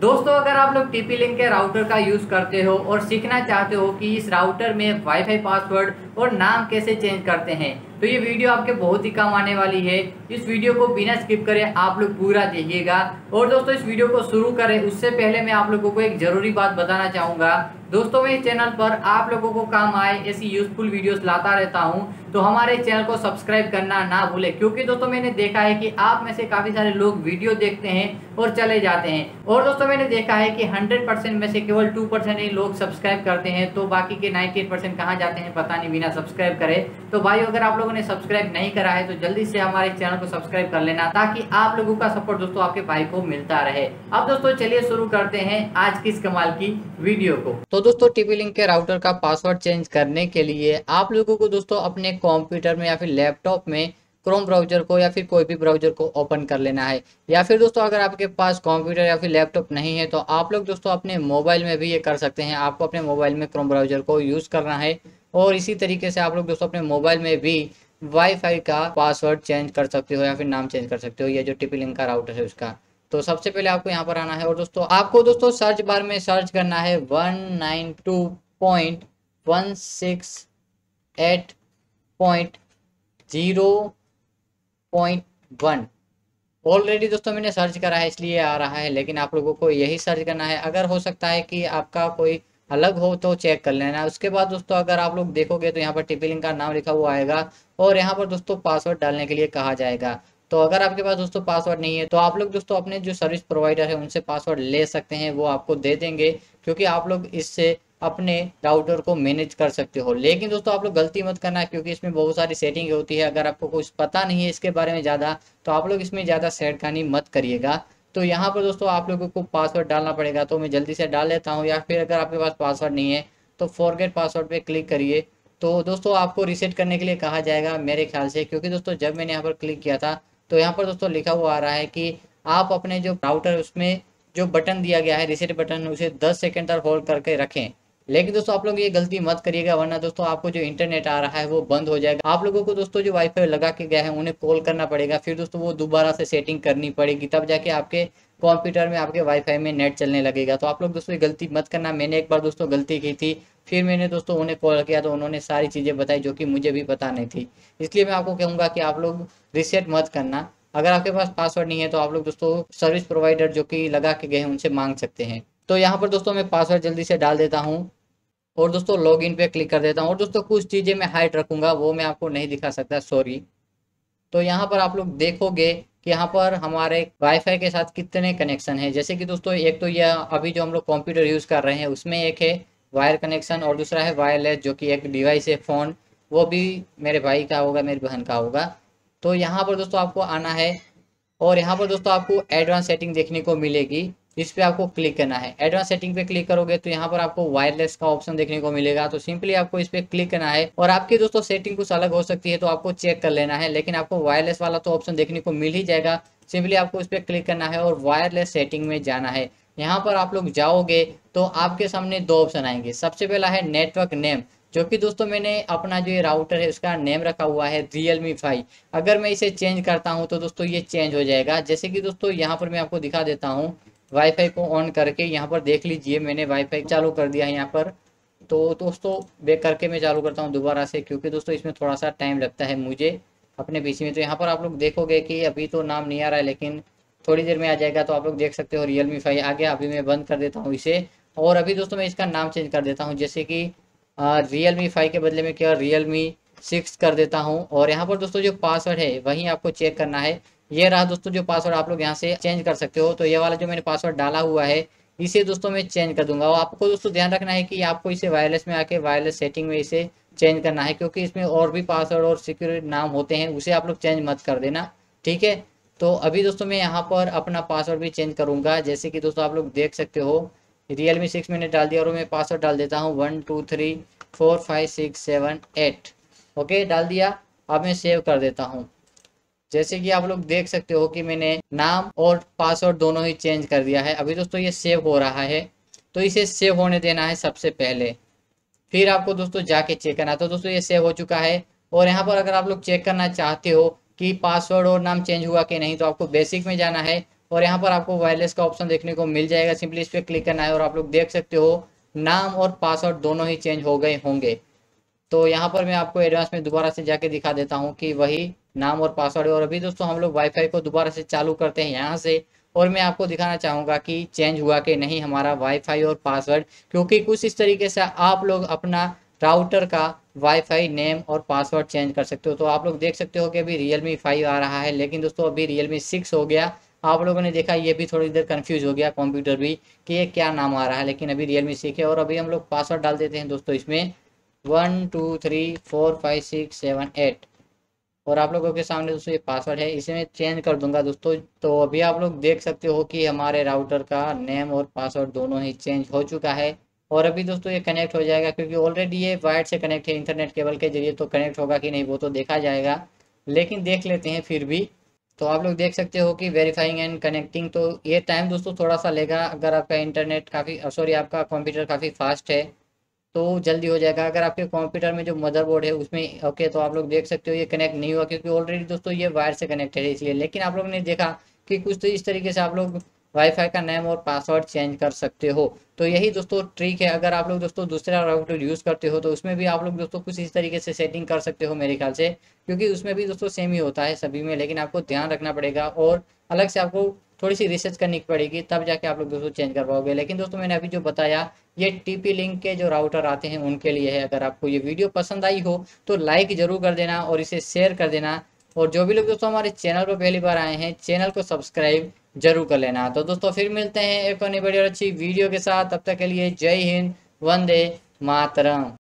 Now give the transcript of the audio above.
दोस्तों अगर आप लोग टीपी लिंक के राउटर का यूज करते हो और सीखना चाहते हो कि इस राउटर में वाईफाई पासवर्ड और नाम कैसे चेंज करते हैं तो ये वीडियो आपके बहुत ही काम आने वाली है। इस वीडियो को बिना स्किप करे आप लोग पूरा देखिएगा। और दोस्तों इस वीडियो को शुरू करें उससे पहले मैं आप लोगों को एक जरूरी बात बताना चाहूंगा। दोस्तों मैं इस चैनल पर आप लोगों को काम आए ऐसी यूजफुल वीडियोस लाता रहता हूं, तो हमारे चैनल को सब्सक्राइब करना ना भूले, क्योंकि दोस्तों मैंने देखा है कि आप में से काफी सारे लोग वीडियो देखते हैं और चले जाते हैं। और दोस्तों मैंने देखा है कि 100% में से केवल 2% ही लोग सब्सक्राइब करते हैं, तो बाकी के 98% कहाँ जाते हैं पता नहीं बिना सब्सक्राइब करे। तो भाई अगर आप लोगों ने सब्सक्राइब नहीं करा है तो जल्दी से हमारे चैनल को सब्सक्राइब कर लेना, ताकि आप लोगों का सपोर्ट दोस्तों आपके भाई को मिलता रहे। अब दोस्तों चलिए शुरू करते हैं आज की इस कमाल की वीडियो को। तो दोस्तों टीपी लिंक के राउटर का पासवर्ड चेंज करने के लिए आप लोगों को दोस्तों अपने कंप्यूटर में या फिर लैपटॉप में क्रोम ब्राउजर को या फिर कोई भी ब्राउजर को ओपन कर लेना है। या फिर दोस्तों अगर आपके पास कंप्यूटर या फिर लैपटॉप नहीं है तो आप लोग दोस्तों अपने मोबाइल में भी ये कर सकते हैं। आपको अपने मोबाइल में क्रोम ब्राउजर को यूज करना है और इसी तरीके से आप लोग दोस्तों अपने मोबाइल में भी वाईफाई का पासवर्ड चेंज कर सकते हो या फिर नाम चेंज कर सकते हो। ये जो टीपी लिंक का राउटर है उसका, तो सबसे पहले आपको यहाँ पर आना है और दोस्तों आपको दोस्तों सर्च बार में सर्च करना है 192.168.0.1। ऑलरेडी दोस्तों मैंने सर्च करा है इसलिए आ रहा है, लेकिन आप लोगों को यही सर्च करना है। अगर हो सकता है कि आपका कोई अलग हो तो चेक कर लेना। उसके बाद दोस्तों अगर आप लोग देखोगे तो यहाँ पर टीपी लिंक का नाम लिखा हुआ आएगा और यहाँ पर दोस्तों पासवर्ड डालने के लिए कहा जाएगा। तो अगर आपके पास दोस्तों पासवर्ड नहीं है तो आप लोग दोस्तों अपने जो सर्विस प्रोवाइडर है उनसे पासवर्ड ले सकते हैं, वो आपको दे देंगे, क्योंकि आप लोग इससे अपने राउटर को मैनेज कर सकते हो। लेकिन दोस्तों आप लोग गलती मत करना, क्योंकि इसमें बहुत सारी सेटिंग होती है। अगर आपको कुछ पता नहीं है इसके बारे में ज़्यादा तो आप लोग इसमें ज़्यादा छेड़खानी मत करिएगा। तो यहाँ पर दोस्तों आप लोगों को पासवर्ड डालना पड़ेगा, तो मैं जल्दी से डाल लेता हूँ। या फिर अगर आपके पास पासवर्ड नहीं है तो फॉरगेट पासवर्ड पे क्लिक करिए। तो दोस्तों आपको रीसेट करने के लिए कहा जाएगा मेरे ख्याल से, क्योंकि दोस्तों जब मैंने यहाँ पर क्लिक किया था तो यहाँ पर दोस्तों लिखा हुआ आ रहा है कि आप अपने जो राउटर उसमें जो बटन दिया गया है रीसेट बटन, उसे 10 सेकंड तक होल्ड करके रखें। लेकिन दोस्तों आप लोग ये गलती मत करिएगा, वरना दोस्तों आपको जो इंटरनेट आ रहा है वो बंद हो जाएगा। आप लोगों को दोस्तों जो वाईफाई लगा के गया है उन्हें कॉल करना पड़ेगा, फिर दोस्तों वो दोबारा से सेटिंग करनी पड़ेगी, तब जाके आपके कंप्यूटर में आपके वाईफाई में नेट चलने लगेगा। तो आप लोग दोस्तों ये गलती मत करना। मैंने एक बार दोस्तों गलती की थी, फिर मैंने दोस्तों उन्हें कॉल किया तो उन्होंने सारी चीज़ें बताई जो कि मुझे भी पता नहीं थी। इसलिए मैं आपको कहूँगा कि आप लोग रीसेट मत करना। अगर आपके पास पासवर्ड नहीं है तो आप लोग दोस्तों सर्विस प्रोवाइडर जो कि लगा के गए हैं उनसे मांग सकते हैं। तो यहाँ पर दोस्तों मैं पासवर्ड जल्दी से डाल देता हूँ और दोस्तों लॉगिन पे क्लिक कर देता हूँ। और दोस्तों कुछ चीज़ें मैं हाइड रखूँगा, वो मैं आपको नहीं दिखा सकता, सॉरी। तो यहाँ पर आप लोग देखोगे कि यहाँ पर हमारे वाईफाई के साथ कितने कनेक्शन है। जैसे कि दोस्तों एक तो यह अभी जो हम लोग कंप्यूटर यूज़ कर रहे हैं उसमें एक है वायर कनेक्शन और दूसरा है वायरलेस, जो कि एक डिवाइस है फ़ोन, वो भी मेरे भाई का होगा, मेरी बहन का होगा। तो यहाँ पर दोस्तों आपको आना है और यहाँ पर दोस्तों आपको एडवांस सेटिंग देखने को मिलेगी, इस पे आपको क्लिक करना है। एडवांस सेटिंग पे क्लिक करोगे तो यहाँ पर आपको वायरलेस का ऑप्शन देखने को मिलेगा, तो सिंपली आपको इस पे क्लिक करना है। और आपकी दोस्तों सेटिंग कुछ अलग हो सकती है तो आपको चेक कर लेना है, लेकिन आपको वायरलेस वाला तो ऑप्शन देखने को मिल ही जाएगा। सिंपली आपको इस पर क्लिक करना है और वायरलेस सेटिंग में जाना है। यहाँ पर आप लोग जाओगे तो आपके सामने दो ऑप्शन आएंगे। सबसे पहला है नेटवर्क नेम, जो कि दोस्तों मैंने अपना जो ये राउटर है उसका नेम रखा हुआ है Realme 5। अगर मैं इसे चेंज करता हूँ तो दोस्तों ये चेंज हो जाएगा। जैसे कि दोस्तों यहाँ पर मैं आपको दिखा देता हूँ, वाईफाई को ऑन करके यहाँ पर देख लीजिए मैंने वाईफाई चालू कर दिया है यहाँ पर। तो दोस्तों बैक करके मैं चालू करता हूँ दोबारा से, क्योंकि दोस्तों इसमें थोड़ा सा टाइम लगता है मुझे अपने पीसी में। तो यहाँ पर आप लोग देखोगे कि अभी तो नाम नहीं आ रहा है, लेकिन थोड़ी देर में आ जाएगा। तो आप लोग देख सकते हो Realme 5 आ गया। अभी मैं बंद कर देता हूँ इसे और अभी दोस्तों मैं इसका नाम चेंज कर देता हूँ। जैसे कि Realme 5 के बदले में क्या Realme 6 कर देता हूँ। और यहाँ पर दोस्तों जो पासवर्ड है वही आपको चेक करना है। ये रहा दोस्तों जो पासवर्ड, आप लोग यहाँ से चेंज कर सकते हो। तो ये वाला जो मैंने पासवर्ड डाला हुआ है इसे दोस्तों मैं चेंज कर दूंगा। और आपको दोस्तों ध्यान रखना है कि आपको इसे वायरलेस में आके वायरलेस सेटिंग में इसे चेंज करना है, क्योंकि इसमें और भी पासवर्ड और सिक्योर नाम होते हैं, उसे आप लोग चेंज मत कर देना, ठीक है। तो अभी दोस्तों मैं यहाँ पर अपना पासवर्ड भी चेंज करूँगा। जैसे कि दोस्तों आप लोग देख सकते हो Realme 6 मैंने डाल दिया और मैं पासवर्ड डाल देता हूँ 12345678। ओके, डाल दिया। अब मैं सेव कर देता हूँ। जैसे कि आप लोग देख सकते हो कि मैंने नाम और पासवर्ड दोनों ही चेंज कर दिया है। अभी दोस्तों ये सेव हो रहा है, तो इसे सेव होने देना है सबसे पहले, फिर आपको दोस्तों जाके चेक करना। तो दोस्तों ये सेव हो चुका है। और यहाँ पर अगर आप लोग चेक करना चाहते हो कि पासवर्ड और नाम चेंज हुआ कि नहीं, तो आपको बेसिक में जाना है और यहाँ पर आपको वायरलेस का ऑप्शन देखने को मिल जाएगा। सिंपली इस पर क्लिक करना है और आप लोग देख सकते हो नाम और पासवर्ड दोनों ही चेंज हो गए होंगे। तो यहाँ पर मैं आपको एडवांस में दोबारा से जाके दिखा देता हूँ कि वही नाम और पासवर्ड है। और अभी दोस्तों हम लोग वाईफाई को दोबारा से चालू करते हैं यहाँ से, और मैं आपको दिखाना चाहूँगा कि चेंज हुआ कि नहीं हमारा वाईफाई और पासवर्ड, क्योंकि कुछ इस तरीके से आप लोग अपना राउटर का वाईफाई नेम और पासवर्ड चेंज कर सकते हो। तो आप लोग देख सकते हो कि अभी Realme 5 आ रहा है, लेकिन दोस्तों अभी Realme 6 हो गया। आप लोगों ने देखा ये भी थोड़ी देर कंफ्यूज हो गया कंप्यूटर भी कि ये क्या नाम आ रहा है, लेकिन अभी Realme 6 है। और अभी हम लोग पासवर्ड डाल देते हैं दोस्तों इसमें 12345678, और आप लोगों के सामने दोस्तों ये पासवर्ड है, इसे मैं चेंज कर दूंगा दोस्तों। तो अभी आप लोग देख सकते हो कि हमारे राउटर का नेम और पासवर्ड दोनों ही चेंज हो चुका है। और अभी दोस्तों ये कनेक्ट हो जाएगा, क्योंकि ऑलरेडी ये वायर से कनेक्ट है इंटरनेट केबल के जरिए, तो कनेक्ट होगा कि नहीं वो तो देखा जाएगा, लेकिन देख लेते हैं फिर भी। तो आप लोग देख सकते हो कि वेरीफाइंग एंड कनेक्टिंग, तो ये टाइम दोस्तों थोड़ा सा लेगा। अगर आपका इंटरनेट काफ़ी सॉरी आपका कंप्यूटर काफ़ी फास्ट है तो जल्दी हो जाएगा। अगर आपके कंप्यूटर में जो मदरबोर्ड है उसमें ओके, तो आप लोग देख सकते हो ये कनेक्ट नहीं हुआ, क्योंकि ऑलरेडी दोस्तों ये वायर से कनेक्टेड है इसलिए। लेकिन आप लोग ने देखा कि कुछ तो इस तरीके से आप लोग वाईफाई का नेम और पासवर्ड चेंज कर सकते हो। तो यही दोस्तों ट्रिक है। अगर आप लोग दोस्तों दूसरा राउटर यूज़ करते हो तो उसमें भी आप लोग दोस्तों कुछ इस तरीके से सेटिंग कर सकते हो मेरे ख्याल से, क्योंकि उसमें भी दोस्तों सेम ही होता है सभी में, लेकिन आपको ध्यान रखना पड़ेगा और अलग से आपको थोड़ी सी रिसर्च करनी पड़ेगी, तब जाके आप लोग दोस्तों चेंज कर पाओगे। लेकिन दोस्तों मैंने अभी जो बताया ये टीपी लिंक के जो राउटर आते हैं उनके लिए है। अगर आपको ये वीडियो पसंद आई हो तो लाइक जरूर कर देना और इसे शेयर कर देना, और जो भी लोग दोस्तों हमारे चैनल पर पहली बार आए हैं चैनल को सब्सक्राइब जरूर कर लेना। तो दोस्तों फिर मिलते हैं एक और नई बड़ी और अच्छी वीडियो के साथ, तब तक के लिए जय हिंद, वंदे मातरम।